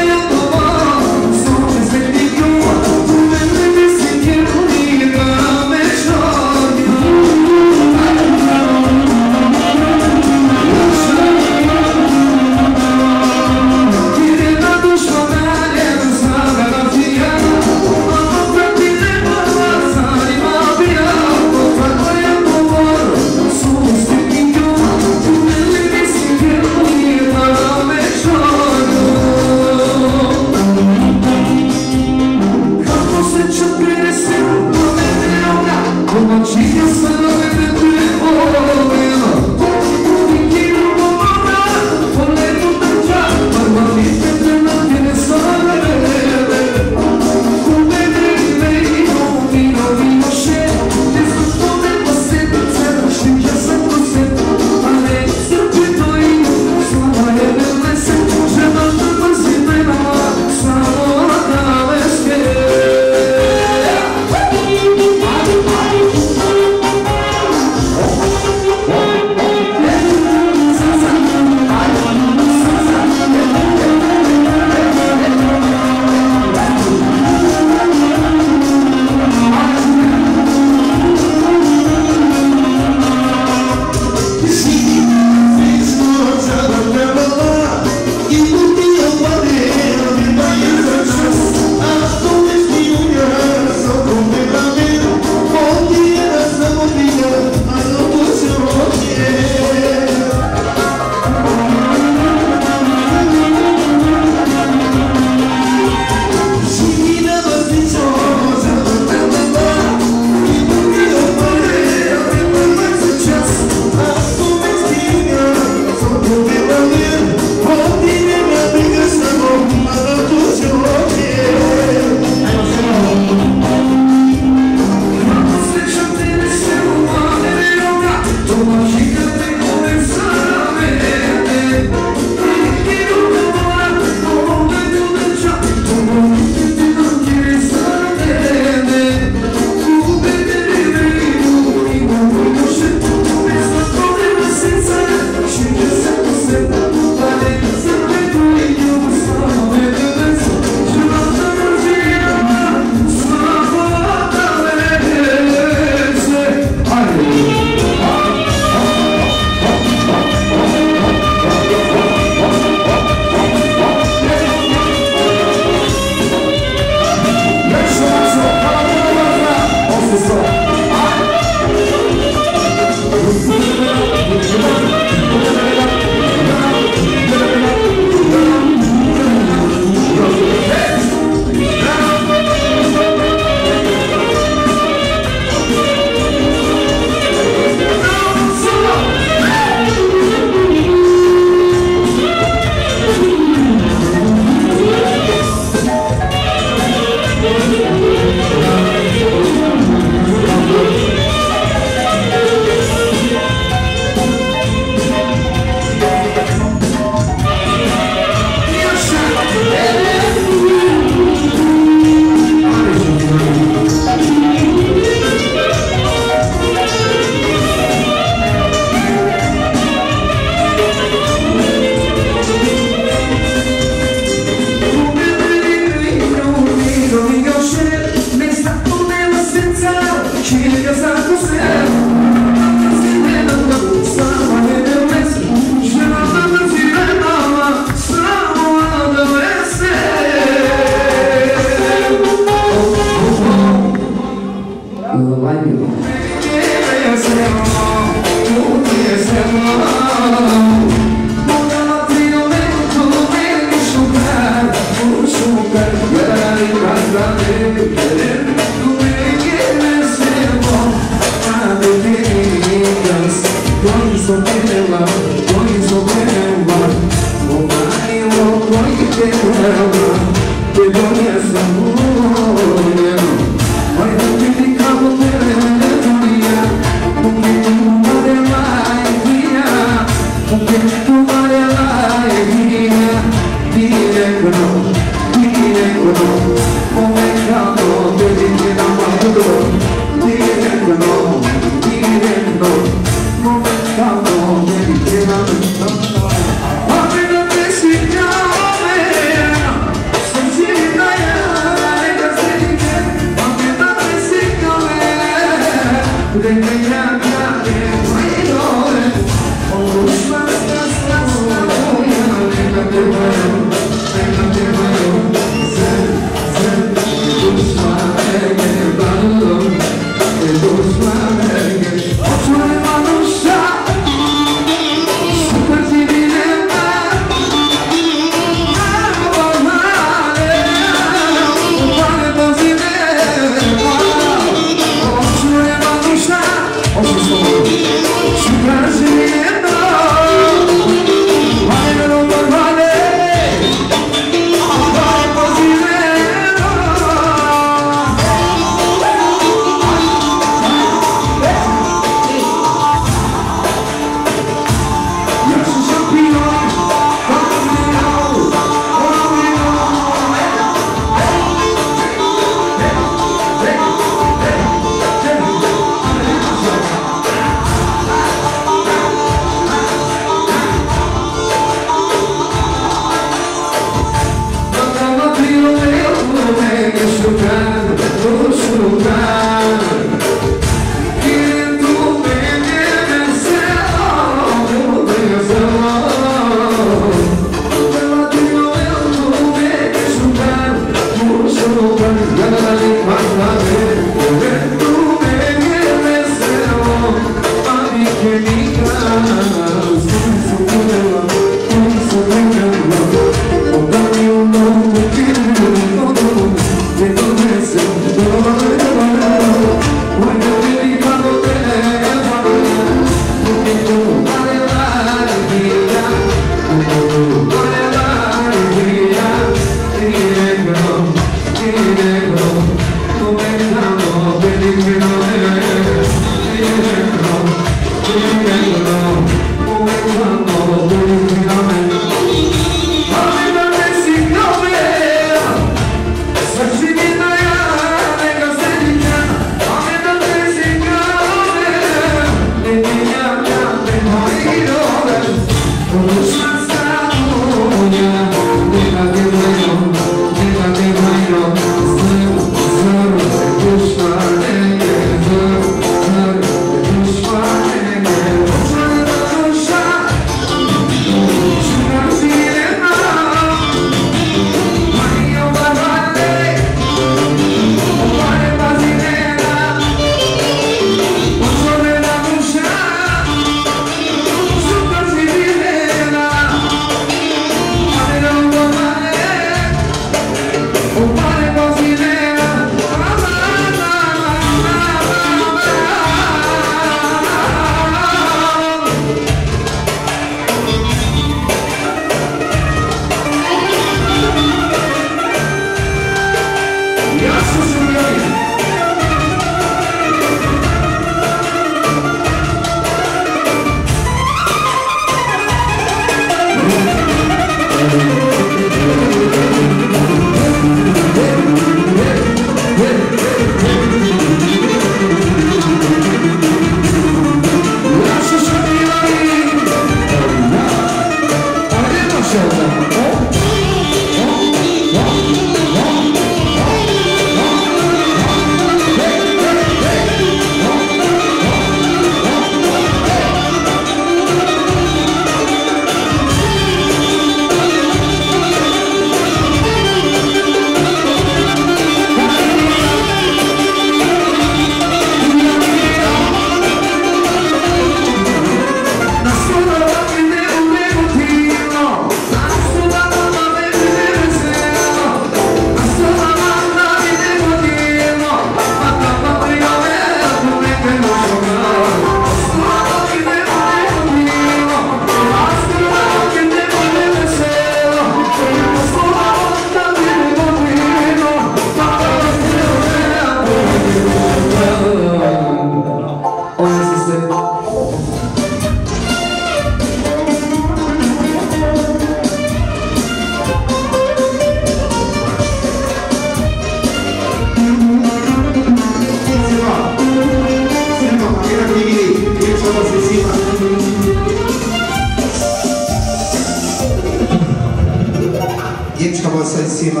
insieme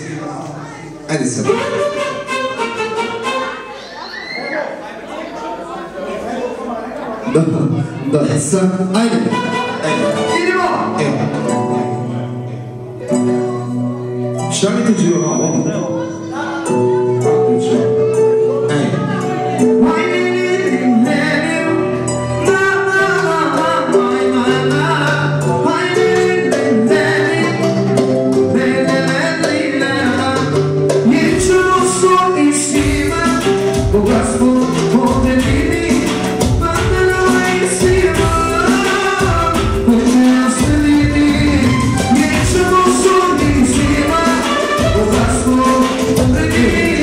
a Edison. Dança, ainda. Chame de violão. Thank you.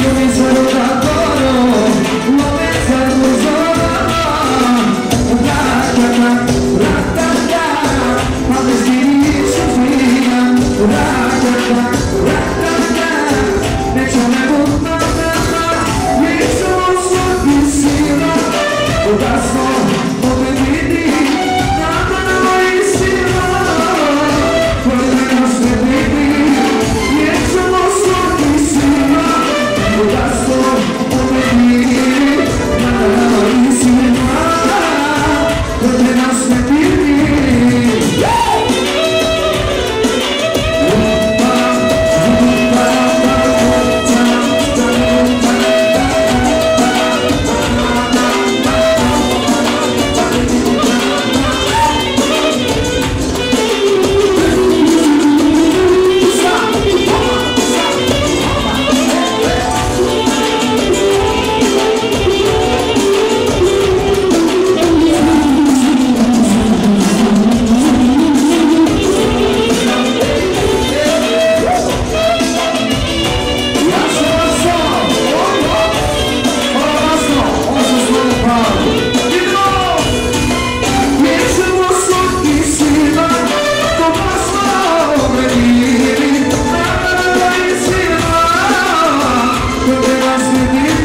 Poteva sentire